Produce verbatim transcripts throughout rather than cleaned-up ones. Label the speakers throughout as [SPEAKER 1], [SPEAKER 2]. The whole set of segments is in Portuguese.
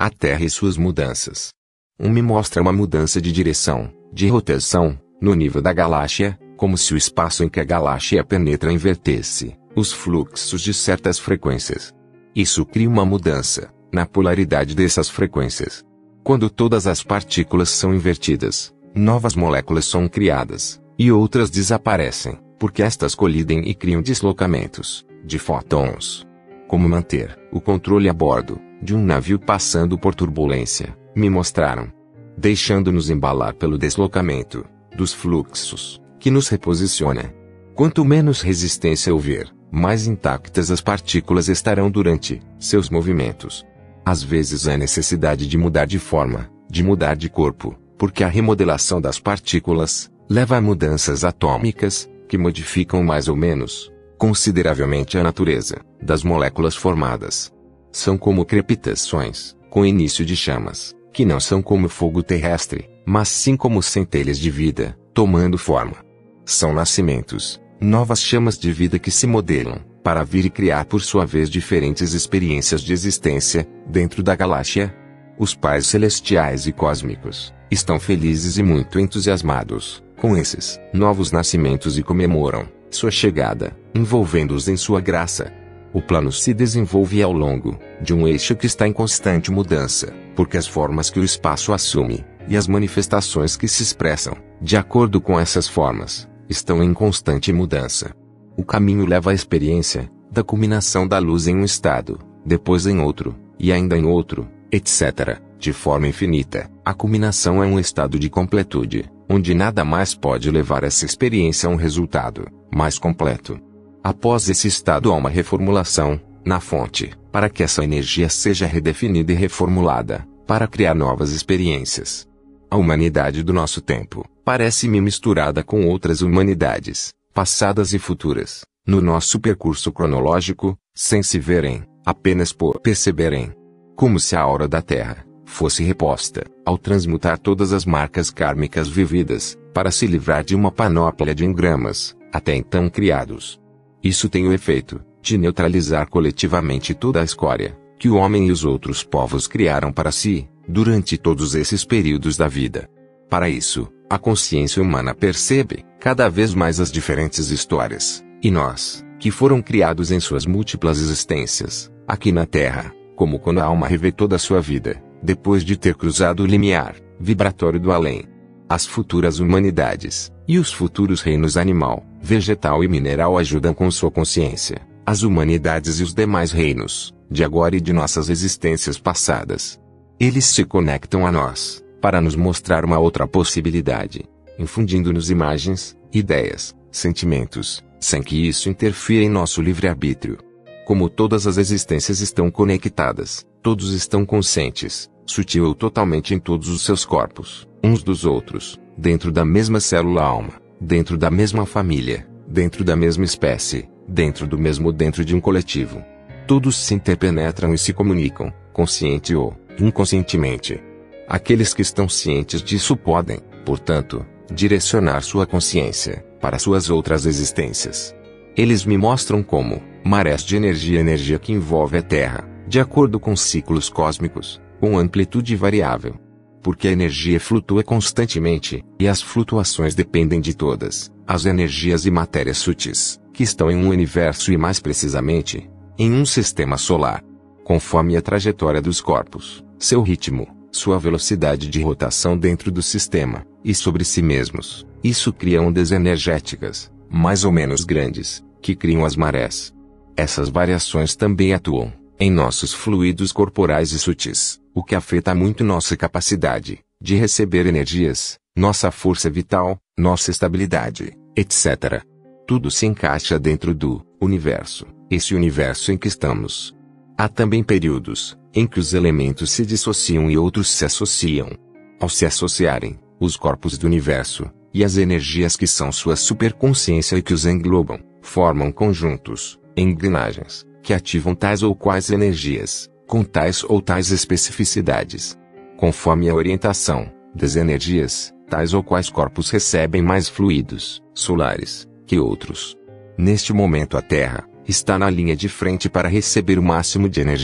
[SPEAKER 1] a Terra e suas mudanças. Um me mostra uma mudança de direção, de rotação, no nível da galáxia, como se o espaço em que a galáxia penetra invertesse os fluxos de certas frequências. Isso cria uma mudança na polaridade dessas frequências. Quando todas as partículas são invertidas, novas moléculas são criadas, e outras desaparecem, porque estas colidem e criam deslocamentos de fótons. Como manter o controle a bordo de um navio passando por turbulência, me mostraram. Deixando-nos embalar pelo deslocamento dos fluxos, que nos reposiciona. Quanto menos resistência houver, mais intactas as partículas estarão durante seus movimentos. Às vezes há necessidade de mudar de forma, de mudar de corpo, porque a remodelação das partículas leva a mudanças atômicas, que modificam mais ou menos consideravelmente a natureza das moléculas formadas. São como crepitações, com início de chamas, que não são como fogo terrestre, mas sim como centelhas de vida, tomando forma. São nascimentos, novas chamas de vida que se modelam, para vir e criar por sua vez diferentes experiências de existência, dentro da galáxia. Os pais celestiais e cósmicos estão felizes e muito entusiasmados com esses novos nascimentos e comemoram sua chegada, envolvendo-os em sua graça. O plano se desenvolve ao longo de um eixo que está em constante mudança, porque as formas que o espaço assume, e as manifestações que se expressam, de acordo com essas formas, estão em constante mudança. O caminho leva à experiência da culminação da luz em um estado, depois em outro, e ainda em outro, etcétera, de forma infinita. A culminação é um estado de completude, onde nada mais pode levar essa experiência a um resultado mais completo. Após esse estado há uma reformulação na fonte, para que essa energia seja redefinida e reformulada, para criar novas experiências. A humanidade do nosso tempo parece-me misturada com outras humanidades, passadas e futuras, no nosso percurso cronológico, sem se verem, apenas por perceberem. Como se a aura da Terra fosse reposta, ao transmutar todas as marcas kármicas vividas, para se livrar de uma panóplia de engramas, até então criados. Isso tem o efeito de neutralizar coletivamente toda a escória que o homem e os outros povos criaram para si, durante todos esses períodos da vida. Para isso, a consciência humana percebe cada vez mais as diferentes histórias, e nós, que foram criados em suas múltiplas existências, aqui na Terra, como quando a alma revê toda a sua vida, depois de ter cruzado o limiar vibratório do além. As futuras humanidades, e os futuros reinos animal, vegetal e mineral ajudam com sua consciência, as humanidades e os demais reinos, de agora e de nossas existências passadas. Eles se conectam a nós, para nos mostrar uma outra possibilidade, infundindo-nos imagens, ideias, sentimentos, sem que isso interfira em nosso livre-arbítrio. Como todas as existências estão conectadas, todos estão conscientes, sutil ou totalmente em todos os seus corpos, uns dos outros, dentro da mesma célula-alma, dentro da mesma família, dentro da mesma espécie, dentro do mesmo dentro de um coletivo. Todos se interpenetram e se comunicam, consciente ou inconscientemente. Aqueles que estão cientes disso podem, portanto, direcionar sua consciência para suas outras existências. Eles me mostram como marés de energia energia que envolve a Terra, de acordo com ciclos cósmicos, com amplitude variável. Porque a energia flutua constantemente, e as flutuações dependem de todas as energias e matérias sutis, que estão em um universo e mais precisamente, em um sistema solar. Conforme a trajetória dos corpos, seu ritmo, sua velocidade de rotação dentro do sistema, e sobre si mesmos, isso cria ondas energéticas, mais ou menos grandes, que criam as marés. Essas variações também atuam em nossos fluidos corporais e sutis, o que afeta muito nossa capacidade de receber energias, nossa força vital, nossa estabilidade, etcétera. Tudo se encaixa dentro do universo, esse universo em que estamos. Há também períodos em que os elementos se dissociam e outros se associam. Ao se associarem, os corpos do universo e as energias que são sua superconsciência e que os englobam, formam conjuntos, engrenagens, que ativam tais ou quais energias, com tais ou tais especificidades. Conforme a orientação das energias, tais ou quais corpos recebem mais fluidos solares que outros. Neste momento a Terra está na linha de frente para receber o máximo de energia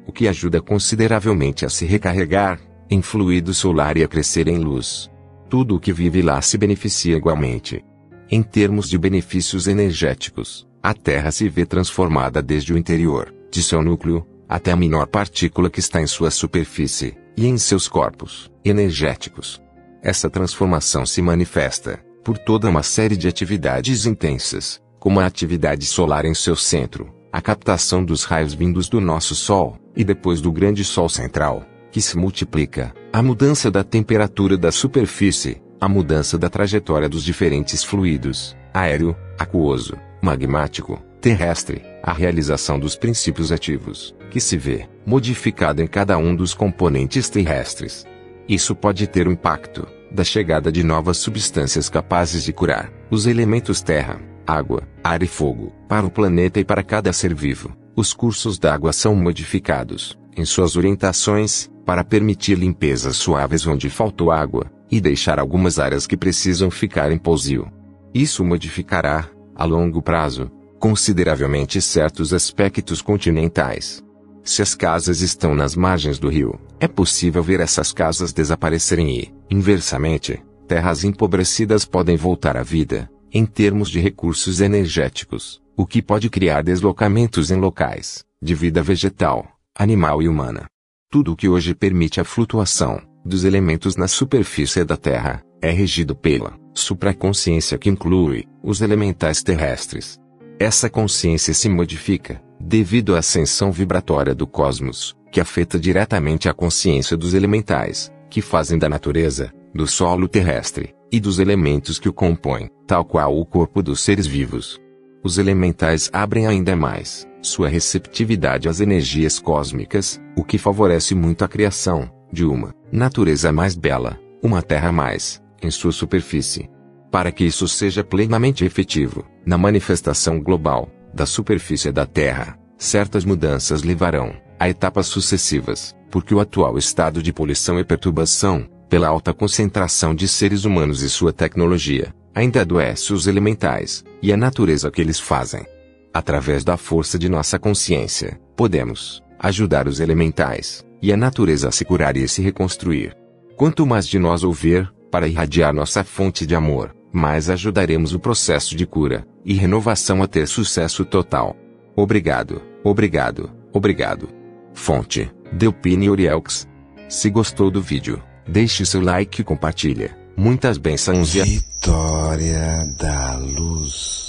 [SPEAKER 1] o que ajuda consideravelmente a se recarregar em fluido solar e a crescer em luz. Tudo o que vive lá se beneficia igualmente. Em termos de benefícios energéticos, a Terra se vê transformada desde o interior, de seu núcleo, até a menor partícula que está em sua superfície, e em seus corpos energéticos. Essa transformação se manifesta por toda uma série de atividades intensas, como a atividade solar em seu centro, a captação dos raios vindos do nosso Sol, e depois do grande Sol central, que se multiplica, a mudança da temperatura da superfície, a mudança da trajetória dos diferentes fluidos, aéreo, aquoso, magmático, terrestre, a realização dos princípios ativos, que se vê modificada em cada um dos componentes terrestres. Isso pode ter o impacto da chegada de novas substâncias capazes de curar os elementos terra, água, ar e fogo, para o planeta e para cada ser vivo. Os cursos d'água são modificados, em suas orientações, para permitir limpezas suaves onde faltou água, e deixar algumas áreas que precisam ficar em pousio. Isso modificará, a longo prazo, consideravelmente certos aspectos continentais. Se as casas estão nas margens do rio, é possível ver essas casas desaparecerem e, inversamente, terras empobrecidas podem voltar à vida, em termos de recursos energéticos, o que pode criar deslocamentos em locais de vida vegetal, animal e humana. Tudo o que hoje permite a flutuação dos elementos na superfície da Terra é regido pela supraconsciência que inclui os elementais terrestres. Essa consciência se modifica devido à ascensão vibratória do cosmos, que afeta diretamente a consciência dos elementais, que fazem da natureza, do solo terrestre, e dos elementos que o compõem, tal qual o corpo dos seres vivos. Os elementais abrem ainda mais sua receptividade às energias cósmicas, o que favorece muito a criação de uma natureza mais bela, uma terra mais em sua superfície. Para que isso seja plenamente efetivo, na manifestação global da superfície da Terra, certas mudanças levarão a etapas sucessivas, porque o atual estado de poluição e perturbação, pela alta concentração de seres humanos e sua tecnologia, ainda adoece os elementais e a natureza que eles fazem. Através da força de nossa consciência, podemos ajudar os elementais e a natureza a se curar e a se reconstruir. Quanto mais de nós houver, para irradiar nossa fonte de amor, mais ajudaremos o processo de cura e renovação a ter sucesso total. Obrigado, obrigado, obrigado. Fonte: Delpine Orielx. Se gostou do vídeo, deixe seu like e compartilha. Muitas bênçãos e a
[SPEAKER 2] Vitória da Luz.